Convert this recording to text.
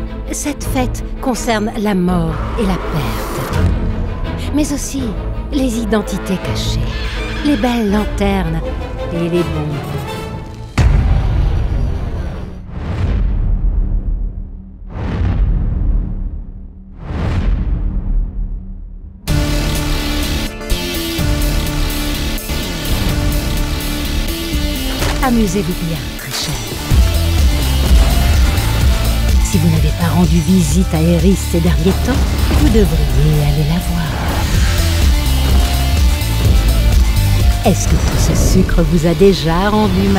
Cette fête concerne la mort et la perte, mais aussi les identités cachées, les belles lanternes et les bonbons. Amusez-vous bien, très cher. Si vous n'avez pas rendu visite à Eris ces derniers temps, vous devriez aller la voir. Est-ce que tout ce sucre vous a déjà rendu malade ?